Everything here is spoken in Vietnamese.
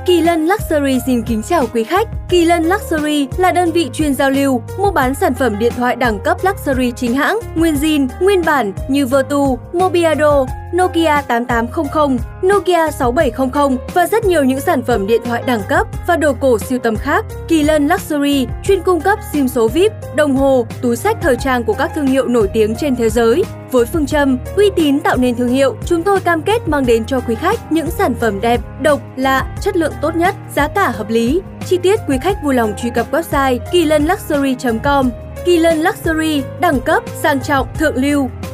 Kỳ Lân Luxury xin kính chào quý khách. Kỳ Lân Luxury là đơn vị chuyên giao lưu, mua bán sản phẩm điện thoại đẳng cấp Luxury chính hãng, nguyên zin, nguyên bản như Vertu, Mobiado, Nokia 8800, Nokia 6700 và rất nhiều những sản phẩm điện thoại đẳng cấp và đồ cổ sưu tầm khác. Kỳ Lân Luxury chuyên cung cấp sim số VIP, đồng hồ, túi xách thời trang của các thương hiệu nổi tiếng trên thế giới. Với phương châm uy tín tạo nên thương hiệu, chúng tôi cam kết mang đến cho quý khách những sản phẩm đẹp, độc, lạ, chất lượng tốt nhất, giá cả hợp lý. Chi tiết quý khách vui lòng truy cập website kilânluxury.com. Kỳ Lân Luxury, đẳng cấp, sang trọng, thượng lưu.